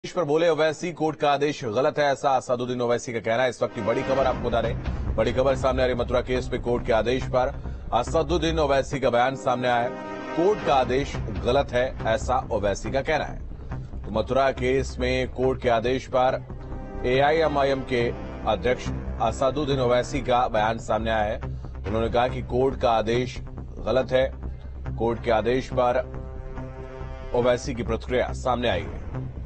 इस पर बोले ओवैसी, कोर्ट का आदेश गलत है, ऐसा असदुद्दीन ओवैसी का कहना है। इस वक्त की बड़ी खबर आपको बता रहे, बड़ी खबर सामने आ रही। मथुरा केस में कोर्ट के आदेश पर असदुद्दीन ओवैसी का बयान सामने आया है। कोर्ट का आदेश गलत है, ऐसा ओवैसी का कहना है। तो मथुरा केस में कोर्ट के आदेश पर एआईएमआईएम के अध्यक्ष असदुद्दीन ओवैसी का बयान सामने आया है। उन्होंने कहा कि कोर्ट का आदेश गलत है। कोर्ट के आदेश पर ओवैसी की प्रतिक्रिया सामने आई है।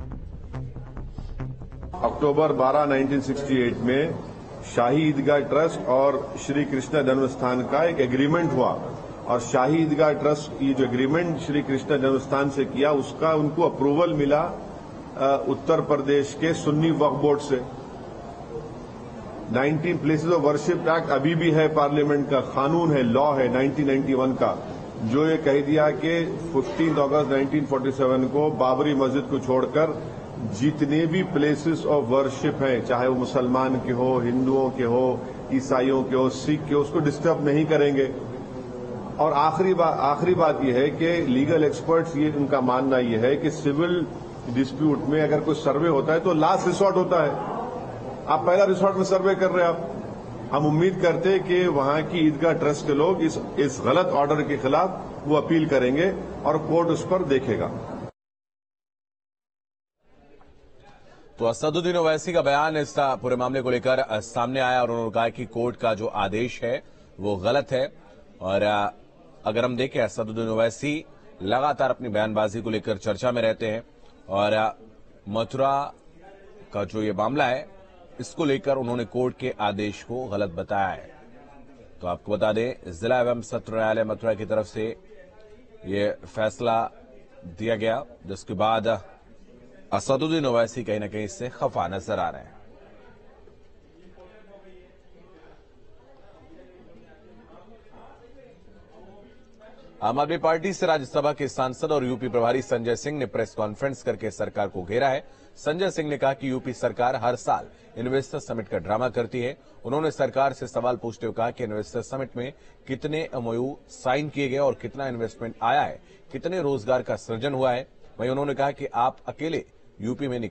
अक्टूबर 12, 1968 में शाही ईदगाह ट्रस्ट और श्री कृष्ण जन्मस्थान का एक एग्रीमेंट हुआ और शाही ईदगाह ट्रस्ट ये जो एग्रीमेंट श्री कृष्ण जन्मस्थान से किया उसका उनको अप्रूवल मिला उत्तर प्रदेश के सुन्नी वक्फ बोर्ड से। 19 प्लेसेस ऑफ वर्शिप एक्ट अभी भी है, पार्लियामेंट का कानून है, लॉ है 1991 का, जो ये कह दिया कि 15 अगस्त 1947 को बाबरी मस्जिद को छोड़कर जितने भी प्लेसेस ऑफ वर्शिप हैं, चाहे वो मुसलमान के हो, हिंदुओं के हो, ईसाइयों के हो, सिख के हो, उसको डिस्टर्ब नहीं करेंगे। और आखिरी बात यह है कि लीगल एक्सपर्ट्स ये उनका मानना यह है कि सिविल डिस्प्यूट में अगर कोई सर्वे होता है तो लास्ट रिसोर्ट होता है। आप पहला रिसोर्ट में सर्वे कर रहे हैं आप। हम उम्मीद करते हैं कि वहां की ईदगाह ट्रस्ट के लोग इस गलत ऑर्डर के खिलाफ वो अपील करेंगे और कोर्ट उस पर देखेगा। तो असदुद्दीन ओवैसी का बयान इस पूरे मामले को लेकर सामने आया और उन्होंने कहा कि कोर्ट का जो आदेश है वो गलत है। और अगर हम देखें, असदुद्दीन ओवैसी लगातार अपनी बयानबाजी को लेकर चर्चा में रहते हैं और मथुरा का जो ये मामला है इसको लेकर उन्होंने कोर्ट के आदेश को गलत बताया है। तो आपको बता दें, जिला एवं सत्र न्यायालय मथुरा की तरफ से ये फैसला दिया गया, जिसके बाद असदुद्दीन ओवैसी कहीं ना कहीं इससे खफा नजर आ रहे हैं। आम आदमी पार्टी से राज्यसभा के सांसद और यूपी प्रभारी संजय सिंह ने प्रेस कॉन्फ्रेंस करके सरकार को घेरा है। संजय सिंह ने कहा कि यूपी सरकार हर साल इन्वेस्टर समिट का ड्रामा करती है। उन्होंने सरकार से सवाल पूछते हुए कहा कि इन्वेस्टर समिट में कितने एमओयू साइन किए गए और कितना इन्वेस्टमेंट आया है, कितने रोजगार का सृजन हुआ है। वहीं उन्होंने कहा कि आप अकेले यूपी में